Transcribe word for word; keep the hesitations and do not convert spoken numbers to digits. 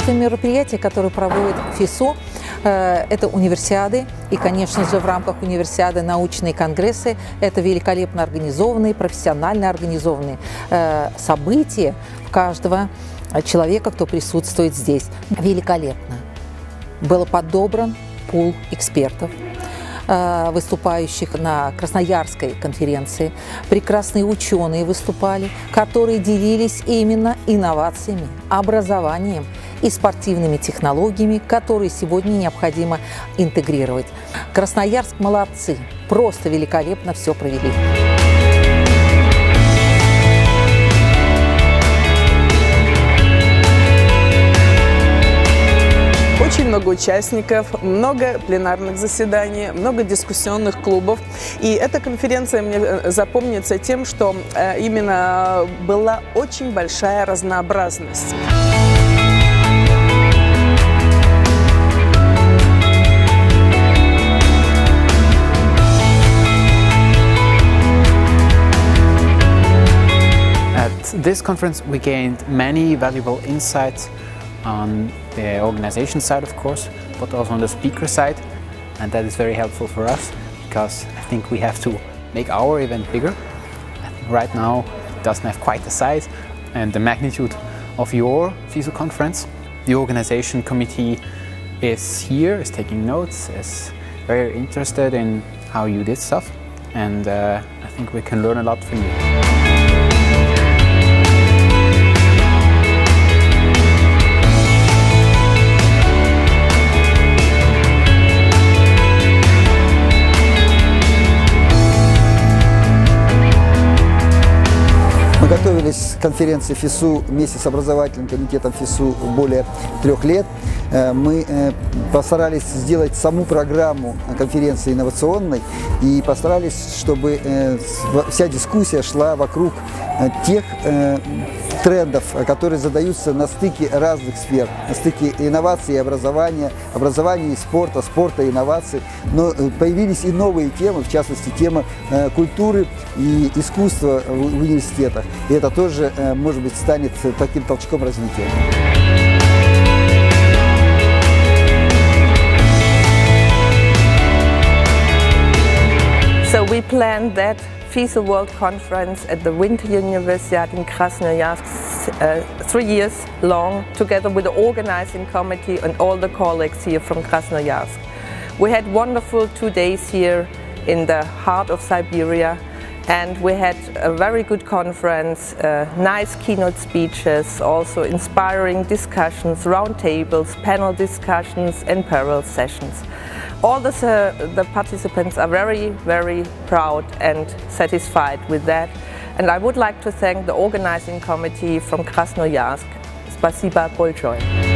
Единственное мероприятие, которое проводит ФИСУ, это универсиады. И, конечно же, в рамках универсиады научные конгрессы. Это великолепно организованные, профессионально организованные события каждого человека, кто присутствует здесь. Великолепно. Был подобран пул экспертов, выступающих на Красноярской конференции. Прекрасные ученые выступали, которые делились именно инновациями, образованием и спортивными технологиями, которые сегодня необходимо интегрировать. Красноярск молодцы, просто великолепно все провели. Очень много участников, много пленарных заседаний, много дискуссионных клубов. И эта конференция мне запомнится тем, что именно была очень большая разнообразность. At this conference we gained many valuable insights on the organization side, of course, but also on the speaker side, and that is very helpful for us because I think we have to make our event bigger. Right now it doesn't have quite the size and the magnitude of your FISU conference. The organization committee is here, is taking notes, is very interested in how you did stuff, and uh, I think we can learn a lot from you. Мы готовились к конференции ФИСУ вместе с образовательным комитетом ФИСУ более трех лет. Мы постарались сделать саму программу конференции инновационной и постарались, чтобы вся дискуссия шла вокруг тех трендов, которые задаются на стыке разных сфер, на стыке инноваций и образования, образования и спорта, спорта и инноваций. Но появились и новые темы, в частности, тема культуры и искусства в университетах. И это тоже, может быть, станет таким толчком развития. So we planned that FISU World Conference at the Winter Universiade in Krasnoyarsk uh, three years long, together with the organizing committee and all the colleagues here from Krasnoyarsk. We had wonderful two days here in the heart of Siberia, and we had a very good conference, uh, nice keynote speeches, also inspiring discussions, round tables, panel discussions and parallel sessions. All the, uh, the participants are very, very proud and satisfied with that. And I would like to thank the organizing committee from Krasnoyarsk. Spasiba большое.